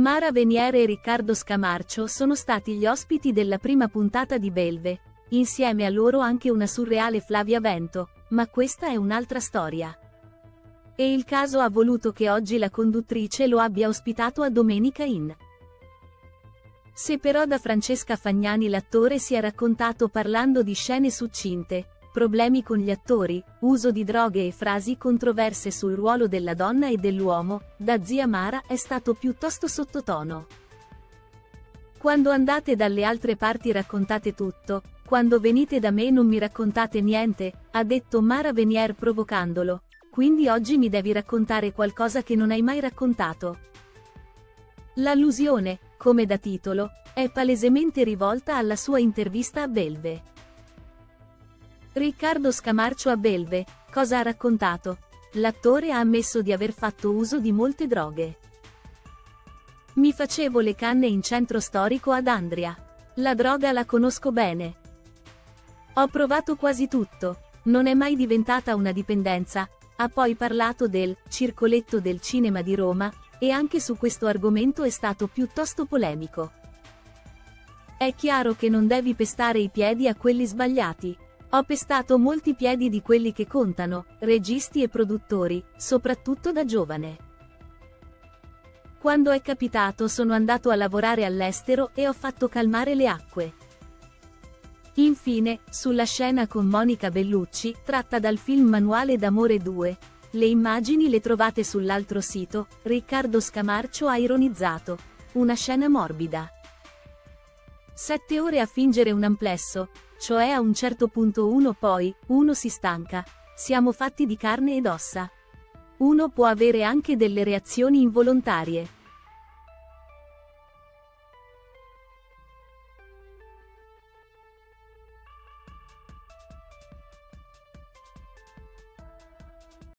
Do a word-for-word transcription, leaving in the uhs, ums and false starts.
Mara Venier e Riccardo Scamarcio sono stati gli ospiti della prima puntata di Belve, insieme a loro anche una surreale Flavia Vento, ma questa è un'altra storia. E il caso ha voluto che oggi la conduttrice lo abbia ospitato a Domenica In. Se però da Francesca Fagnani l'attore si è raccontato parlando di scene succinte, problemi con gli attori, uso di droghe e frasi controverse sul ruolo della donna e dell'uomo, da zia Mara è stato piuttosto sottotono. Quando andate dalle altre parti raccontate tutto, quando venite da me non mi raccontate niente, ha detto Mara Venier provocandolo, quindi oggi mi devi raccontare qualcosa che non hai mai raccontato. L'allusione, come da titolo, è palesemente rivolta alla sua intervista a Belve. Riccardo Scamarcio a Belve, cosa ha raccontato? L'attore ha ammesso di aver fatto uso di molte droghe. Mi facevo le canne in centro storico ad Andria. La droga la conosco bene. Ho provato quasi tutto, non è mai diventata una dipendenza. Ha poi parlato del circoletto del cinema di Roma, e anche su questo argomento è stato piuttosto polemico. È chiaro che non devi pestare i piedi a quelli sbagliati. Ho pestato molti piedi di quelli che contano, registi e produttori, soprattutto da giovane. Quando è capitato sono andato a lavorare all'estero e ho fatto calmare le acque. Infine, sulla scena con Monica Bellucci, tratta dal film Manuale d'amore due, le immagini le trovate sull'altro sito, Riccardo Scamarcio ha ironizzato. Una scena morbida. Sette ore a fingere un amplesso, cioè a un certo punto uno poi, uno si stanca. Siamo fatti di carne ed ossa. Uno può avere anche delle reazioni involontarie.